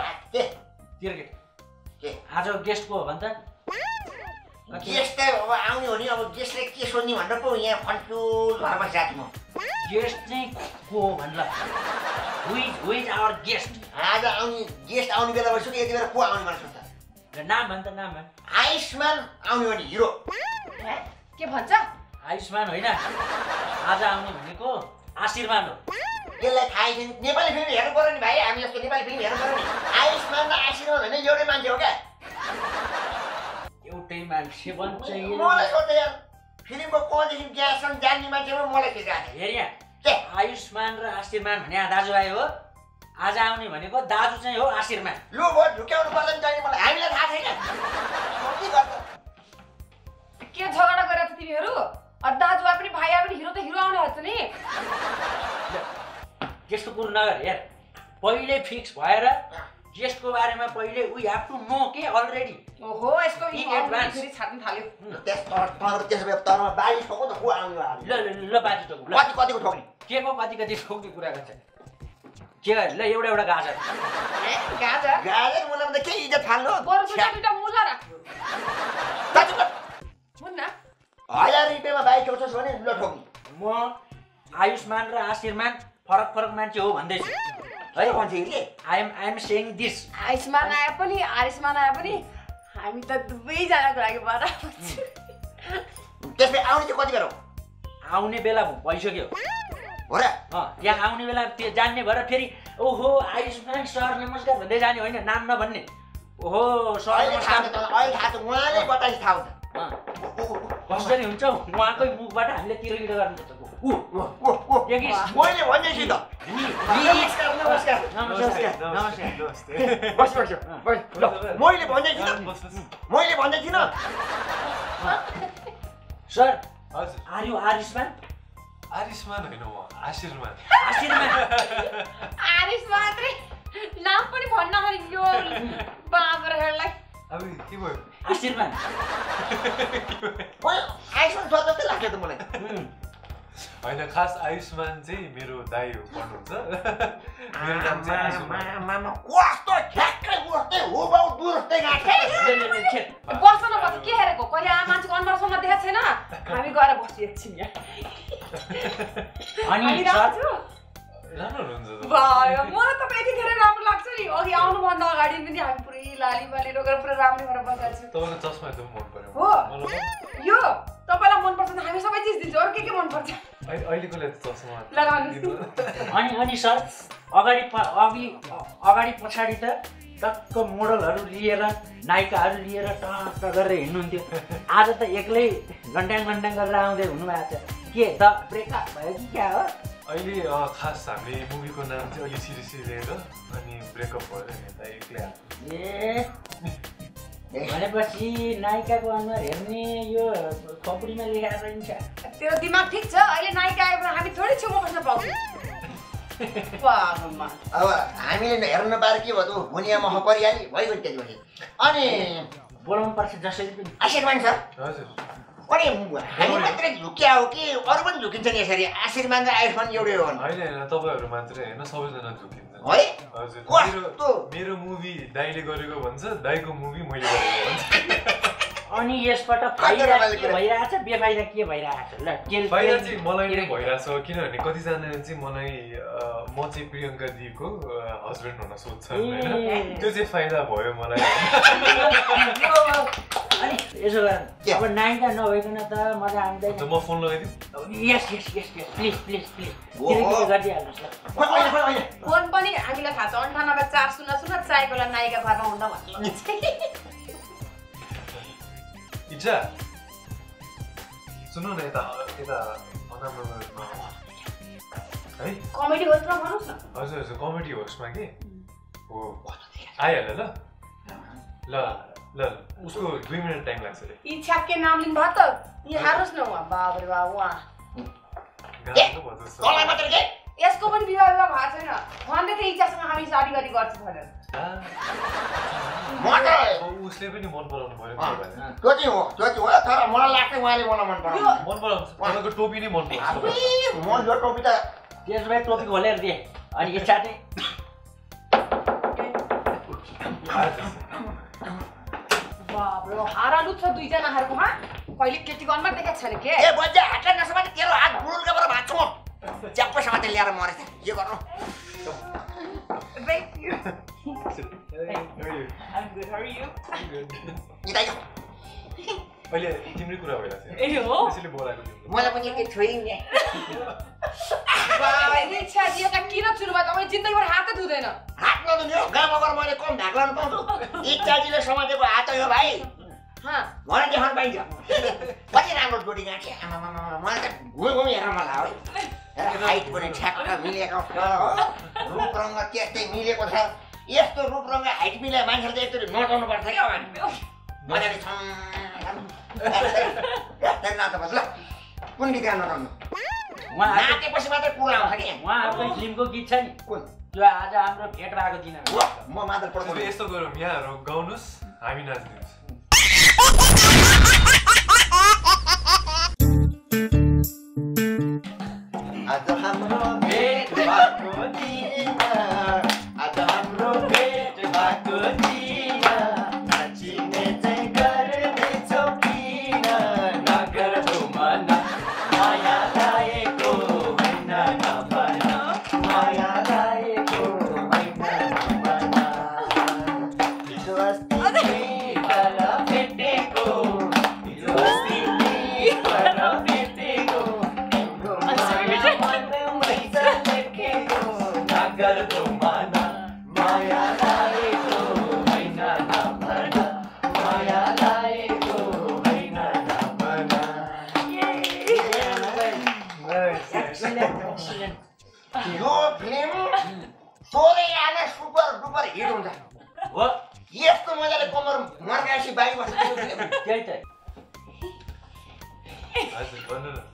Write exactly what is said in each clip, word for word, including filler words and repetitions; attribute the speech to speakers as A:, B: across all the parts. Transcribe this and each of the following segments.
A: के
B: तिर के
A: के
B: आज गेस्ट को हो भन्छ
A: गेस्ट त अब आउने हो नि अब गेस्टले के सोध्ने भनेर पो यहाँ कन्फ्युज भएर बसिरहेको छु म
B: गेस्ट चाहिँ को हो भन्ला who is who is our guest
A: आज आउने गेस्ट आउने बेला भइसक्यो यति बेला को आउने भनेर सोध्छ
B: नाम भन्छ नाम भन्छ
A: आयुष्मान आउने हो नि हिरो
C: के भन्छ
B: आयुष्मान होइन आज आउने भनेको आशीर्वाद हो
A: त्यसलाई थाहै छैन नेपाली फिल्म हेर्नु पर्यो नि भाइ हामी जस्तो नेपाली फिल्म हेर्नु पर्यो नि आयुष्मान र आशीर्वाद होइन एउटै मान्छे हो क्या
B: एउटै मान्छे भन्छ
A: मलाई सोध्दै यार फिल्मको कदेखि ग्यासम्म जान्ने मान्छे हो मलाई के जान्छ
B: हेर यहाँ आयुष्मान र आशीर्वाद भने दाजुभाइ हो आज आउने भनेको दाजु चाहिँ हो आशीर्वाद
A: लु भो झुक्याउनु पर्दैन चाहिने मलाई हामीलाई थाहा छैन के गर्छ
C: के झगडा गरेर तिमीहरू दाजुभाइ पनि भाइ पनि हिरो त हिरो आउने हुन्छ नि
B: गेस्टको कुरो नगर हेर पहिले फिक्स भएर गेस्टको बारेमा पहिले वी हैव टु नो के अलरेडी
C: ओहो यसको
B: इन एडभान्स
C: फेरि छाड्न थाल्यो
A: त्यस तर त्यस भए तरमा बारी ठोको त को आउने हो
B: ल ल बाजी ठोक ल
A: कति कतिको ठोक्ने
B: के को कति कति ठोक्ने कुरा गर्छ के ल एउटा एउटा गाजर
C: ए गाजर
A: गाजर मुलामा त के इज्जत फाल्नु
C: बरु दुईटा मुला राख्नु मुन्ना
A: हजार रुपियाँमा बाइक ठोक्छस् भने ल ठोक्ने
B: म आयुष्मान र आशीर्वाद फरक फरक मान्छे हो भन्दैछु है
A: मान्छेले
B: I am I am saying this
C: Ayushman आए पनि आयुष्मान आए पनि हामी त दुवैजनाको लागि बराबर
A: त्यसले आउने चाहिँ कति बेला हो
B: आउने बेला भइसक्यो
A: हो र
B: त्यहाँ आउने बेला त्यो जान्ने भएर फेरि ओहो आयुष्मान सर नमस्कार भन्दै जाने होइन नाम नभन्ने ओहो सर नमस्कार
A: अहिले थाहा छ उहाँले बताइ थाहा हुन्छ
B: कसरी हुन्छ उहाँकै मुखबाट हामीले तिरगिरो गर्नुपर्छ
A: मैले भन्दै छु त नमस्कार नमस्कार नमस्कार नमस्कार बस बस मैले भन्दै छु मैले भन्दै छु न
B: सर
D: हजुर
B: आर यु आयुष्मान
D: आयुष्मान होइन म आशीर्वाद
B: आशीर्वाद
C: आयुष्मान रे नाम पनि भन्न खोइ यो बाबरहरूलाई
D: अब के भयो
B: आशीर्वाद
A: आयुष्मान छ जस्तै लाग्छ त मलाई
D: होइन खास आयुष्मान चाहिँ मेरो दाइ हो भन्नुहुन्छ मेरो नाम चाहिँ आयुष्मान
A: मामा कस्तो ठ्याक्कै उस्तै हो बाउ दुरस्तै गाँठे
C: बस्न नपर्छ के हेरेको कहिले आ मान्छेको अनुहारसँग देखाएको छैन हामी गएर बस्छु एकछिन यहाँ
B: अनि
D: राम्रो हुनुहुन्छ
C: भयो मलाई तपाईँ यति धेरै राम्रो लाग्छ नि अघि आउनुभन्दा अगाडि पनि हामी पुरै लाली बाली रोगेर पुरै राम्रो भएर बसेको छु
D: तपाईँको चस्मा एकदम मन पर्यो
C: हो यो तपाईँलाई मनपर्छ भने हामी सबै चिज दिन्छौँ अरू के के मनपर्छ
D: अहिलेको लागि चस्मा
B: अनि अनि सर अगाडि अघि अगाडि पछाडि त टक्क मोडलहरू लिएर नायिकाहरू लिएर टक्क गरेर हिँड्नुहुन्थ्यो आज त एक्लै घन्ट्याङ घन्ट्याङ गरेर आउँदै हुनुभएको छ के त ब्रेकअप भयो कि क्या हो
D: अहिले खास हामीले मुभीको नाम चाहिँ अलि सिरियसली लिएर अनि ब्रेकअप भयो नि त एक्लै
B: ए भनेपछि नायिकाको अनुहार हेर्ने यो खोपडीमा लेखेर रहन्छ
C: तेरो दिमाग ठिक छ अहिले नायिका आएपछि हामी थोरै छेउमा बस्न पाउँछौँ
A: अब हामीले हेर्न नपाएर के भयो भुनिया मह परिहाल्यो भइगयो त्यसपछि अनि
B: बोलाउनु पर्छ जसरी पनि
A: आशीर्वाद सर
D: हजुर
A: अनि हामी मात्रै झुक्या हो कि अरू पनि झुकिन्छ नि यसरी आशीर्वाद र आयुष्मान एउटै हो
D: होइन होइन तपाईँहरू मात्रै होइन सबैजना झुकिन्छ
A: है
D: हजुर मेरो मेरो मुभी दाइले गरेको भन्छ दाइको मुभी मैले गरेको भन्छ
B: अनि यसबाट फाइदा के भइरहेछ बेफाइदा के भइरहेछ ल के
D: फाइदा चाहिँ मलाई नै भइरहेछ किनभने कतिजनाले चाहिँ मलाई म चाहिँ प्रियङ्का दिदीको हस्बेन्ड हुन सोध्छन् होइन त्यो चाहिँ फाइदा भयो मलाई
B: अनि यसो गर अब नायिका नभइकन त मजा आउँदैन
D: म फोन लगाइदिउँ
B: yes yes yes yes please please please गरिदिइहाल्नुहोस् ल
C: फोन पनि हामीलाई थाहा छ अन्ठानब्बे चार शून्य शून्य चाहेको बेला नायिका घरमा हुँदा भन्नु
D: इच्छा सुन्नु न यता यता है
C: कमेडी होस्टमा भन्नुहोस् न
D: हजुर हजुर कमेडी होस्टमा के हो आइहाल्यो ल ल ल उसको दुई मिनट टाइम लाग्छ अरे
C: इच्छा के नाम लिनु भयो त यहाँ हार्नुहोस् न उहाँ बाबरे बा उहाँ यसको पनि विवाह विवाह भएको छैन भन्दै थिएँ इच्छासँग हामी साडी गरी गर्छौँ भनेर
D: उसले पनि मन पराउनु पर्यो
A: त्यो चाहिँ हो त्यो चाहिँ हो तर मलाई लाग्छ उहाँले मलाई मन पराउँछ
D: मन पराउँछ तपाईँको टोपी नै मन पराउँछ
A: म यो टोपी त
B: त्यसो भए टोपी खोलेर दिए अनि इच्छा चाहिँ
C: बाब्रे हारालु छ दुईजनाहरुको हा कहिले केटीको अनुहार देखेको छैन के
A: ए बज्जा हातले नसमाते तेरो हात बुलुलका बर भाँच्छु म च्याप्प समाते ल्याएर मरेछ के गर्नु
C: Thank you.
D: Hey, how are you?
C: I'm good. How are you?
D: I'm good.
A: इता यो
D: अहिले तिम्रै कुरा भइरहेछ
C: ए हो
D: त्यसैले बोलाएको तिमीले
A: मलाई पनि के छोइ नि
C: बाबा इच्छा दियो त किन चुनु भयो तपाईले जिन्दगीभर हातै धुदैन
A: हात नधुने हो गाउँमा गएर मैले कम धाक लाउनु पाउँछु इच्छाजीले समातेको हात हो भाइ
C: हाँ
A: मलाई देखाउनु पाइन्छ कति राम्रो जोडी गाँठी आमामामा मलाई त घुमी घुमी हेर्न मन लाग्यो है हाइट पनि ठ्याक्क मिलेको छ रूप रङ्ग त्यस्तै मिलेको छ यस्तो रूप रङ्ग हाइट मिले मान्छेले त एकचोटि नचाउनु पर्छ क्या मजाले छम यस्तै नाता बस ल कुन गीत गाउनु नचाउनु नाचेपछि मात्रै कुरा आउँछ कि
B: उहाँहरूको फिल्मको गीत छ नि
A: कुन
B: त्यो आज हाम्रो भेट भएको दिन
A: म मादल पढ्छु
D: यस्तो गरौँ यहाँहरू गाउनुहोस् हामी नाचिदिनुहोस्
A: आज हाम्रो भेट भएको दिन आज हाम्रो भेट भएको दिन नाचिने चाहिँ गर्नेछौ किन नगर्छौ मन माया लागेको होइन नभन माया लागेको होइन नभन हिजो अस्ति पर भेटेको हिजो अस्ति पर भेटेको नगर्छौ मन माया लागेको होइन नभन माया लागेको होइन नभन यो फिल्म सोह्रै आना सुपर डुपर हिट हुन्छ
B: हो
A: यस्तो मजाले कमर मर्कासी बाई बस्छ
B: त्यही त
D: हजुर भन्नु न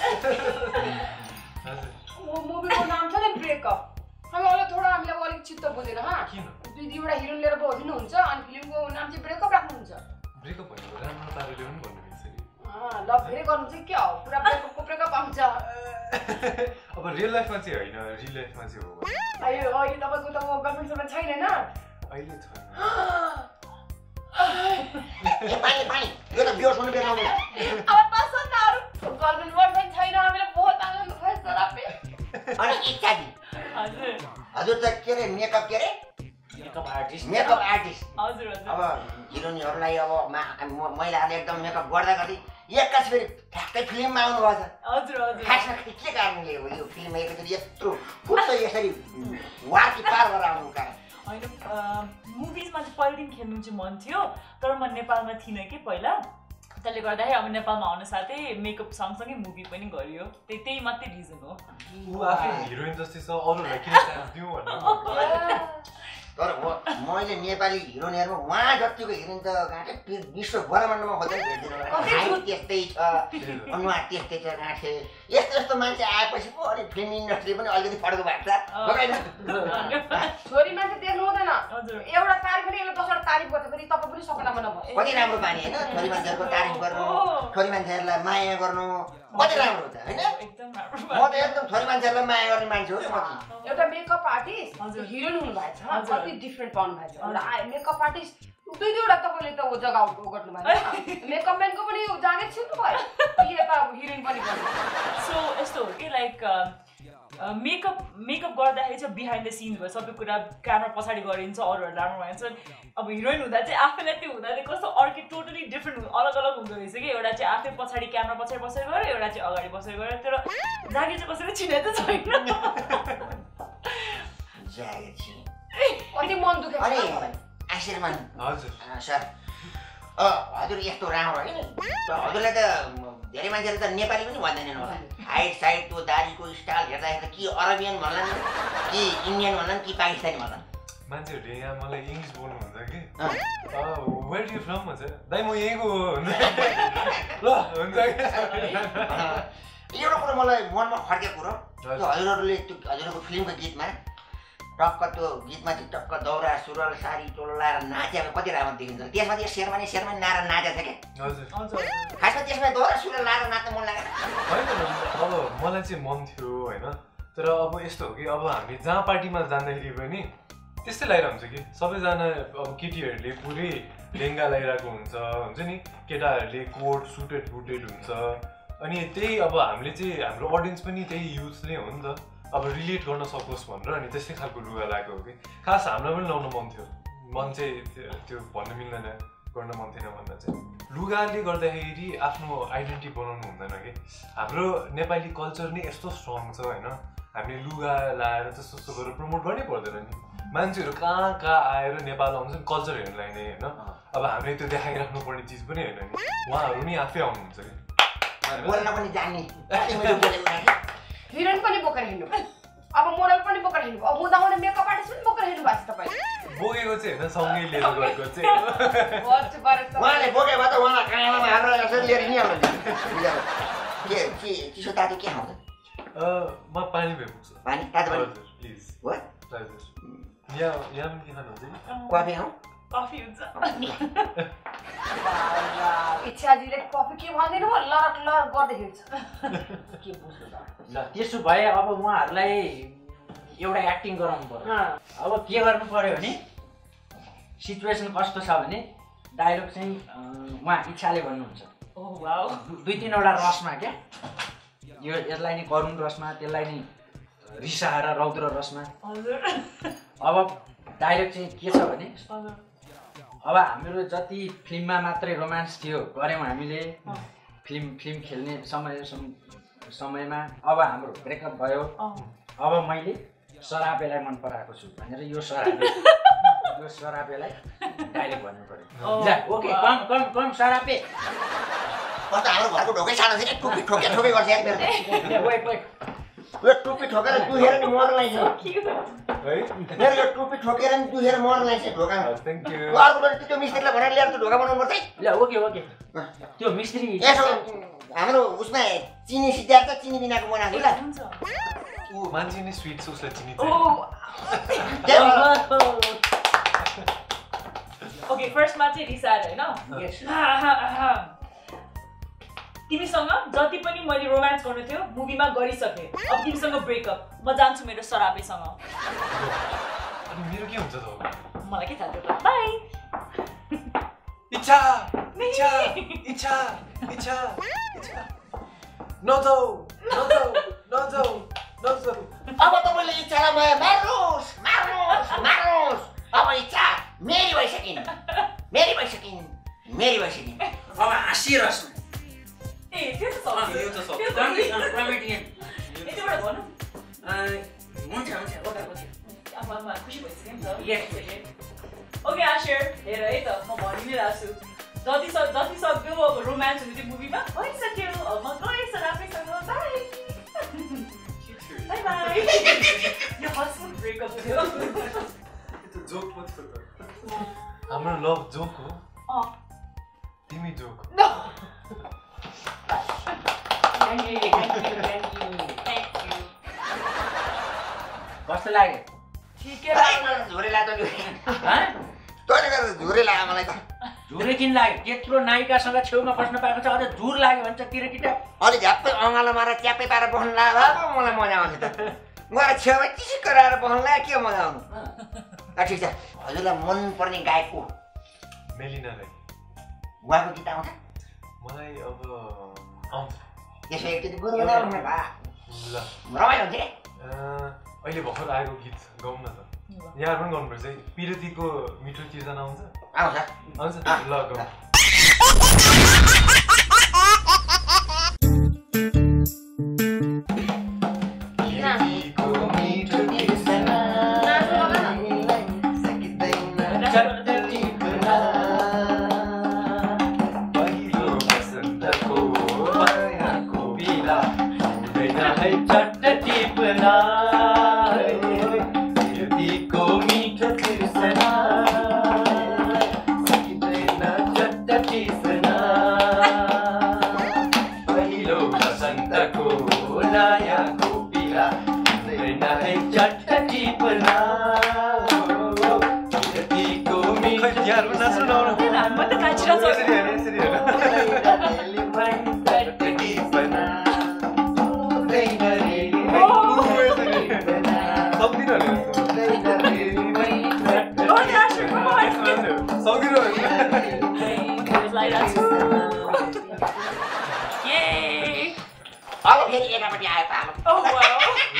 D: हजुर
C: मुभीको नाम छ नि ब्रेकअप हामी अहिले थोडा हामीलाई अलिक चित्त बुझेन हा
D: किन
C: दुई दुईवटा हिरोइन लिएर बस्नुहुन्छ अनि फिल्मको नाम चाहिँ ब्रेकअप राख्नुहुन्छ
D: ब्रेकअप भनेको राम्रो पाराले पनि भन्नु मिल्छ नि
C: ल फेरि गर्नु चाहिँ के हो पुरा ब्रेकअपको ब्रेकअप आउँछ
D: अब रियल लाइफमा चाहिँ होइन रियल लाइफमा चाहिँ हो
C: अयो अहिले तपाईँको त गर्लफ्रेन्डसँग छैन होइन
D: अहिले छैन
A: ए पानी पानी यो त बियो सुन्नु बेला आउनु
C: अब पसन्दहरू गर्लफ्रेन्ड बोयफ्रेन्ड छैन हामीलाई बहुत आनन्द भयो सरापे
A: अनि इत्यादि
C: हजुर
A: हजुर त के रे मेकअप के रे
B: मेकअप आर्टिस्ट
A: मेकअप आर्टिस्ट
C: हजुर हजुर
A: अब हिरोइनहरूलाई अब महिलाहरूले एकदम मेकअप गर्दा गर्दै एक्कास फेरि ठ्याक्कै फिल्ममा आउनुभएको छ
C: हजुर हजुर
A: खासमा के कारणले हो यो फिल्म एकचोटि यत्रो फुट्छ यसरी वाकी पार गरेर आउनु कारण
E: होइन मुभिजमा चाहिँ पहिलेदेखि खेल्नु चाहिँ मन थियो तर म नेपालमा थिइनँ कि पहिला त्यसले गर्दाखेरि अब नेपालमा आउनु साथै मेकअप सँगसँगै मुभी पनि गरियो त्यही त्यही मात्रै रिजन हो
D: ऊ आफै हिरोइन जस्तै छ अरूहरूलाई किन चान्स दिउँ भन्नु
A: तर मैले नेपाली हिरोइनहरुमा उहाँ जतिको हिरोइन त गाँठे विश्व ब्रह्माण्डमा खोजेर भेट्दिनँ हाइट त्यस्तै छ अनुहार त्यस्तै छ गाँठे यस्तो यस्तो मान्छे आएपछि पो अलिक फिल्म इन्डस्ट्री पनि अलिकति फड्को भएको छ
C: छोरी मान्छे देख्नु हुँदैन
E: हजुर
C: एउटा तारिफ पनि एउटा दसवटा तारिफ गर्छ फेरि तपाईँ पनि सपनामा नभए
A: कति राम्रो बानी होइन छोरी मान्छेहरूको तारिफ गर्नु छोरी मान्छेहरूलाई माया गर्नु कति राम्रो हुन्छ होइन
E: एकदम राम्रो
A: म त एकदम छोरी मान्छेहरूलाई माया गर्ने मान्छे हो म
C: एउटा मेकअप आर्टिस्ट हिरोइन हुनुभएको छ कति डिफ्रेन्ट पाउनु भएको छ एउटा मेकअप आर्टिस्ट दुई दुईवटा तपाईँले त जग्गा आउट गर्नु भएको मेकअप म्यानको पनि जाने छिर्नु भयो यता हिरोइन पनि गर्नु
E: सो यस्तो हो कि लाइक मेकअप मेकअप गर्दाखेरि चाहिँ बिहाइन्ड द सिन्स भयो सबै कुरा क्यामेरा पछाडि गरिन्छ अरूहरू राम्रो भइन्छ अब हिरोइन हुँदा चाहिँ आफैलाई त्यो हुँदा चाहिँ कस्तो अर्कै टोटली डिफ्रेन्ट अलग अलग हुँदो रहेछ कि एउटा चाहिँ आफै पछाडि क्यामेरा पछाडि बसेर गऱ्यो एउटा चाहिँ अगाडि बसेर गऱ्यो तर जागिर चाहिँ कसैले चिने त छैन
C: कति मन दुखेको
A: अनि आशीर्वाद
D: हजुर
A: सर हजुर यस्तो राम्रो होइन हजुरलाई त धेरै मान्छेले त नेपाली पनि भन्दैनन् होला हाइट साइड त्यो दारीको स्टाइल हेर्दाखेरि कि अरबियन भन्लान् कि इन्डियन भन्लान् कि पाकिस्तानी भन्लान्
D: मान्छेहरूले यहाँ मलाई इङ्ग्लिस बोल्नुहुन्छ कि वेयर यु फ्रम भन्छ दाइ म यहीँको हो ल हुन्छ
A: एउटा कुरो मलाई मनमा खड्केको कुरो त्यो हजुरहरूले त्यो हजुरहरूको फिल्मको गीतमा टक्क त्यो गीतमा चाहिँ टक्क दौरा सुरुवाल साडी चोलो लाएर नाचेको कति राम्रो देखिन्छ त्यसमा चाहिँ शेरवानी शेरवानी लाएर नाचेको छ क्या
D: हजुर
A: खासमा त्यसमा दौरा सुरुवाल लाएर नाच्न मन लागेन
D: होइन अब मलाई चाहिँ मन थियो होइन तर अब यस्तो हो कि अब हामी जहाँ पार्टीमा जाँदाखेरि पनि त्यस्तै लगाइरहेको हुन्छ कि सबैजना अब केटीहरूले पुरै लेङ्गा लगाइरहेको हुन्छ हुन्छ नि केटाहरूले कोट सुटेड बुटेड हुन्छ अनि त्यही अब हामीले चाहिँ हाम्रो अडियन्स पनि त्यही युथ नै हो नि त अब रिलेट गर्न सकोस् भनेर अनि त्यस्तै खालको लुगा लगाएको हो कि खास हामीलाई पनि लाउनु मन थियो मन चाहिँ त्यो भन्नु मिल्दैन गर्न मन थिएन भन्दा चाहिँ लुगाले गर्दाखेरि आफ्नो आइडेन्टिटी बनाउनु हुँदैन कि हाम्रो नेपाली कल्चर नै यस्तो स्ट्रङ छ होइन हामीले लुगा लाएर त्यस्तो त्यस्तो गरेर प्रमोट गर्नै पर्दैन नि मान्छेहरू कहाँ कहाँ आएर नेपाल आउँछ कल्चर हेर्नलाई नै होइन अब हामीले त्यो देखाइराख्नु पर्ने चिज पनि होइन नि उहाँहरू नि आफै आउनुहुन्छ कि
A: बोल्न पनि जान्ने
C: हिरोइन पनि बोकेर हिँड्नु अब मोडल पनि बोकेर हिँड्नु अब हुँदा हुँदा मेकअप आर्टिस्ट पनि बोकेर हिँड्नु भएको छ तपाईँ
D: बोकेको चाहिँ होइन सँगै लिएर गएको चाहिँ
A: उहाँले बोके भए त उहाँलाई काँडामा हालेर यसरी लिएर हिँडिहाल्नु के के चिसो तातो के खान्छ
D: म पानी भए पुग्छ
A: पानी तातो पानी
D: प्लिज
A: हो
D: हजुर यहाँ यहाँ पनि के खानुहुन्छ कि
A: कफी खाउँ
E: कफी हुन्छ
C: इच्छाजीले कफी के भन्दैन हो लरक लरक गर्दै हिँड्छ
B: के बुझ्नु त ल त्यसो भए अब उहाँहरूलाई एउटा एक्टिङ गराउनु पर्यो अब के गर्नु पर्यो भने सिचुएसन कस्तो छ भने डायलग चाहिँ उहाँ इच्छाले भन्नुहुन्छ
E: ओह वाउ
B: दुई तिनवटा रसमा क्या यो यसलाई नै करुण रसमा त्यसलाई नै रिसाएर रौद्र रसमा
E: हजुर
B: अब डायलग चाहिँ के छ भने अब हाम्रो जति फिल्ममा मात्रै रोमान्स थियो गऱ्यौँ हामीले फिल्म फिल्म खेल्ने समय समयमा अब हाम्रो ब्रेकअप भयो अब मैले सरापेलाई मन पराएको छु भनेर यो सरापे यो सरापेलाई डाइरेक्ट भन्नु पर्यो ल ओके कम कम कम सरापे
A: कता हाम्रो घरको ढोकै सानो थियो टुपी ठोके ठोके गर्छ एक बेर
B: वेट वेट
A: यो टुपी ठोकेर दुहेर नि मर्न लाग्छ
D: है
A: मेरो यो टुपी ठोकेर नि दुहेर मर्न लाग्छ ढोका
D: थ्याङ्क यू
A: अर्को बेला त्यो मिस्त्रीलाई भनेर ल्याएर त्यो ढोका बनाउनु पर्छ
B: ल ओके ओके त्यो मिस्त्री
A: यसो हाम्रो उसमा चिनी सिद्धार्थ चिनी बिनाको बनाएको ल
E: हुन्छ
D: ऊ मान्छे नै स्विट छ उसलाई चिनी
E: ओके फर्स्टमा चाहिँ रिसाएर होइन तिमीसँग जति पनि मैले रोमान्स गर्नु थियो मुभीमा गरिसकेँ अब तिमीसँग ब्रेकअप म जान्छु मेरो सरापेसँग
D: अनि मेरो के हुन्छ त
E: मलाई के थाहा थियो बाई
D: इच्छा इच्छा इच्छा इच्छा इच्छा नजाऊ नजाऊ नजाऊ नजाऊ
A: अब तपाईँले इच्छालाई मार्नुहोस् मार्नुहोस् मार्नुहोस् अब इच्छा मेरी भइसकिन् मेरी भइसकिन् मेरी भइसकिन् अब हाँसिरहोस्
E: ए त्यो त सक्यो
B: यो त सक्यो कमेडियन
E: यतिबाट भन्नु
B: हुन्छ हुन्छ ओके ओके
E: अब म खुसी भइसक्यो नि त
B: यस
E: ओके आशिर हेर है त म भनि नै रहेको छु जति सक् जति सक्यो अब रोमान्स हुने त्यो मुभीमा भइसक्यो अब म गएँ सरापेसँग बाई बाई बाई यो हस्बेन्ड ब्रेकअप थियो
D: जोक मात्र हाम्रो लभ जोक हो
E: अँ
D: तिमी joke
B: thank you thank you thank you
E: thank you
B: कस्तो लाग्यो
E: ठिकै
A: झोरे लाग्यो
B: हाँ
A: तैँले गर्दा झोरे लाग्यो मलाई त
B: झुरे किन लाग्यो त्यत्रो नायिकासँग छेउमा बस्न पाएको छ अझ झुर लाग्यो भन्छ केटाकेटा
A: अलि झ्याप्पै अँगालो मारेर च्याप्पै पारेर बस्नु लाग्यो अब मलाई मजा आउँछ त गएर छेउमा चिसी कराएर बस्नु लाग्यो के मजा आउनु ठिक छ हजुरलाई मनपर्ने गायक को
D: मेलिनालाई
A: उहाँको गीत आउँछ
D: मलाई अब आउँछ
A: त्यसो एकचोटि गुनगुनाउनु न भा
D: ल
A: रमाइलो हुन्छ के
D: अहिले भर्खर आएको गीत गाउँ न त यहाँ पनि गर्नुपर्छ है पिरतीको मिठो चिर्जना आउँछ
A: आउँछ
D: आउँछ ल गाउँ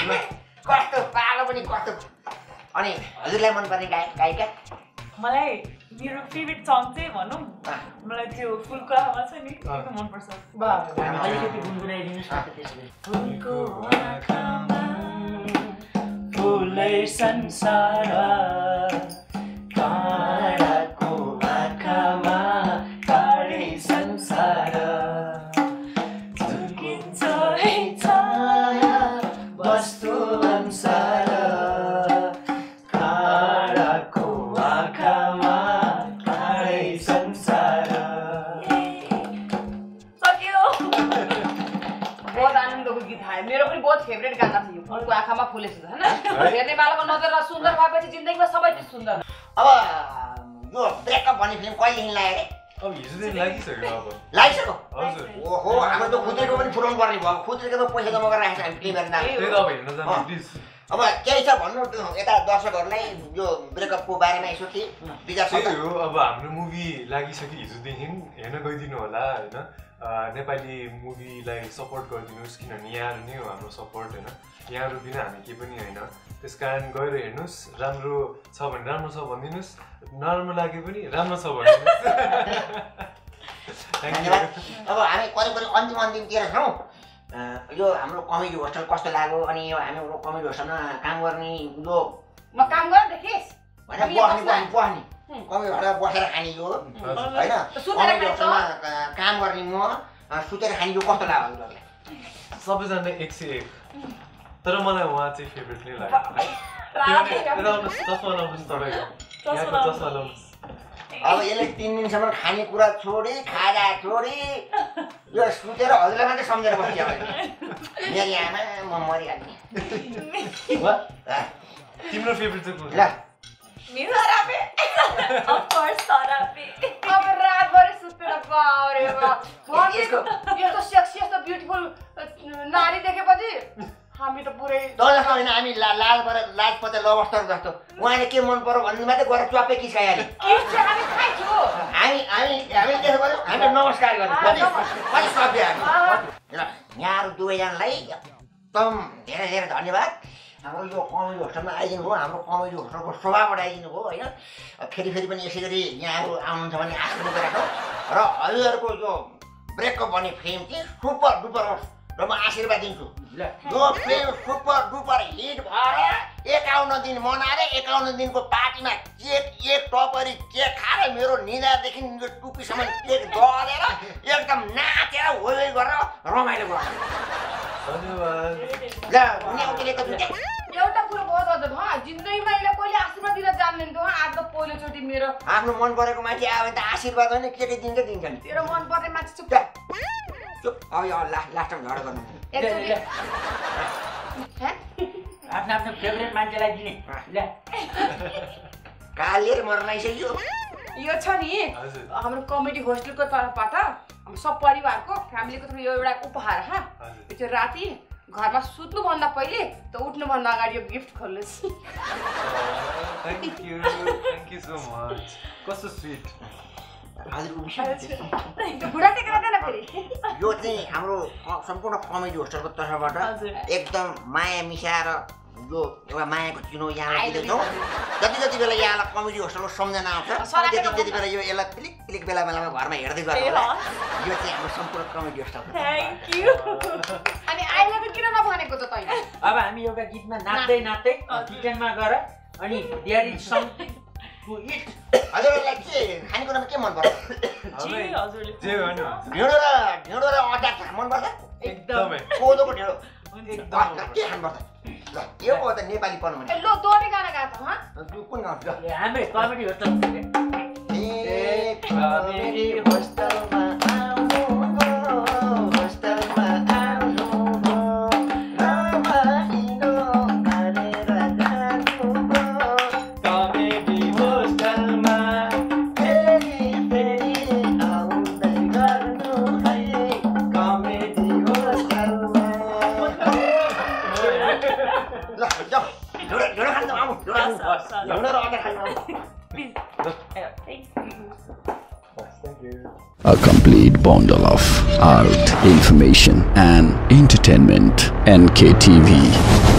A: कस्तो पालो पनि कस्तो अनि हजुरलाई मनपर्ने गायक गायिका
E: मलाई मेरो फेभरेट सङ चाहिँ भनौँ मलाई त्यो फुलको आँखा छ नि त्यो मनपर्छ
B: अलिकति गुनगुनाइदिनुहोस् न त त्यसले फुलको आँखामा फुलै संसार काँडाको आँखामा काँडै संसार झुकिन्छ है छाया वस्तु अनुसार काँडाको आँखामा काँडै संसार
E: सक्यो
C: बहुत आनन्दको गीत आयो मेरो पनि बहुत फेभरेट गाना थियो फुलको आँखामा फुले हैन हेर्ने बालको नजर सुन्दर भएपछि जिन्दगीमा सबै चिज सुन्दर
A: अब यो ब्रेकअप भन्ने फिल्म कहिलेदेखि लाग्यो रे
D: अब हिजोदेखि लागिसक्यो अब
A: लागिसक्यो
D: हजुर
A: ओहो हाम्रो त खुद्रेको पनि फुराउनु पर्ने भयो खुद्रेको पैसा जम्मा गरेर राखेको छ हामी फिल्म हेर्न
D: त्यही त अब हेर्न जानु प्लिज
A: अब केही छ भन्नु यता दर्शकहरूलाई यो ब्रेकअपको बारेमा यसो के विचार छ
D: त्यही हो अब हाम्रो मुभी लागिसक्यो हिजोदेखि हेर्न गइदिनु होला होइन नेपाली मुभीलाई सपोर्ट गरिदिनुहोस् किनभने यहाँहरू नै हो हाम्रो सपोर्ट होइन यहाँहरू बिना हामी केही पनि होइन त्यस कारण गएर हेर्नुहोस् राम्रो छ भने राम्रो छ भनिदिनुहोस् नराम्रो लाग्यो पनि राम्रो छ भनिदिनुहोस्
A: धन्यवाद अब हामी करिब करिब अन्तिम अन्तिमतिर छौँ यो हाम्रो कमेडी होस्टल कस्तो लाग्यो अनि यो हाम्रो कमेडी होस्टलमा काम गर्ने जो
C: म काम गर्न देखिस्
A: होइन बस्ने बस्ने बस्ने कमेडी होस्टलमा बसेर खाने यो होइन कमेडी होस्टलमा काम गर्ने म सुतेर खाने यो कस्तो लाग्यो हजुरहरूलाई
D: सबैजना एक सय एक तर मलाई उहाँ चाहिँ फेभरेट नै लाग्यो है चस्मा लाउनुहोस् तपाईँको यहाँको चस्मा लाउनुहोस्
A: अब यसले तिन दिनसम्म खानेकुरा छोडी खाजा छोडी यो सुतेर हजुरलाई मात्रै सम्झेर बस्यो मेरो आमा म मरिहाल्ने
D: तिम्रो फेभरेट चाहिँ
A: ल
E: मेरो सरापे अफ कोर्स सरापे
C: अब रातभरि सुतेर बारे बा यस्तो यस्तो सेक्सी यस्तो ब्युटिफुल नारी देखेपछि हामी त पुरै
A: त जस्तो होइन हामी लाज परेर लाज पते लबस्टर जस्तो उहाँले के मन पर्यो भन्ने मात्रै गएर च्वापे किसाइहाल्यो
C: हामी खाइछु
A: हामी हामी हामीले त्यसो गर्यौँ हामीले नमस्कार गर्यौँ कति कति सभ्य हामी ल यहाँहरू दुवैजनालाई एकदम धेरै धेरै धन्यवाद हाम्रो यो कमेडी होस्टलमा आइदिनु भयो हाम्रो कमेडी होस्टलको शोभा बढाइदिनु भयो होइन फेरि फेरि पनि यसै गरी यहाँहरू आउनुहुन्छ भने आश पनि गरेको र हजुरहरूको यो ब्रेकअप भन्ने फिल्म चाहिँ सुपर डुपर होस् र म आशीर्वाद दिन्छु यो फिल्म सुपर डुपर हिट भएर एकाउन्न दिन मनाएर एकाउन्न दिनको पार्टीमा केक एक टपरी केक खाएर मेरो निधादेखि यो टुपीसम्म केक दलेर एकदम नाचेर होइ गरेर रमाइलो गर्छ
D: धन्यवाद
A: ल उनीहरूले त
C: एउटा कुरो बहुत अझ भयो जिन्दगीमा यसले कहिले आशीर्वाद दिन जान्दैन त आज त पहिलोचोटि मेरो
A: आफ्नो मन परेको मान्छे आयो भने त आशीर्वाद होइन के के दिन्छ दिन्छ नि
C: तेरो मन पर्ने मान्छे चुप
A: चुप अब यो लास्ट लास्टमा झगडा गर्नु
B: आफ्नो आफ्नो फेभरेट मान्छेलाई दिने ल
A: कालेर मर्न आइसक्यो
C: यो छ नि हाम्रो कमेडी होस्टेलको तर्फबाट हाम्रो सब परिवारको फ्यामिलीको तर्फ यो एउटा उपहार हा त्यो राति घरमा सुत्नुभन्दा पहिले त उठ्नुभन्दा अगाडि यो गिफ्ट खोल्नुहोस्
D: thank you thank you so much कस्तो स्विट
C: बुढा टेकेर देन फेरि
A: यो चाहिँ हाम्रो सम्पूर्ण कमेडी होस्टेलको तर्फबाट एकदम माया मिसाएर यो एउटा मायाको चिनो यहाँलाई दिँदैछौँ जति जति बेला यहाँलाई कमेडी होस्टेलको सम्झना आउँछ त्यति त्यति बेला यो यसलाई पिलिक पिलिक बेला बेलामा घरमा हेर्दै गर्नु होला यो चाहिँ हाम्रो सम्पूर्ण कमेडी होस्टेल
E: थ्याङ्क यू
C: अनि आई लभ यु किन नभनेको त तैँले
B: अब हामी एउटा गीतमा नाच्दै नाच्दै किचनमा गएर अनि there is something to it
A: हजुरहरूलाई के खानेकुरामा के मन पर्छ
E: हजुरले
D: जे भन्नु
A: ढेँडो र ढेँडो र अचार मन पर्छ
D: एकदमै
A: कोदोको ढेँडो के खानुपर्छ ल यो हो त नेपाली पढ्नु भने
C: लो दोहोरी गाना गाएको हँ
A: कुन गाउँछ
B: हाम्रै कमेडी होस्टल
A: ए कमेडी होस्टलमा आउनु होस्टलमा आउनु रमाइलो गरेर जानु कमेडी होस्टलमा फेरि फेरि आउँदै गर्नु है कमेडी होस्टलमा ल जाऊ ढुँडो ढुँडो खानु आउनु ढुँडो खानु ढुँडो र अचार खानु आउनु
F: A complete bundle of art, information and entertainment. N K T V.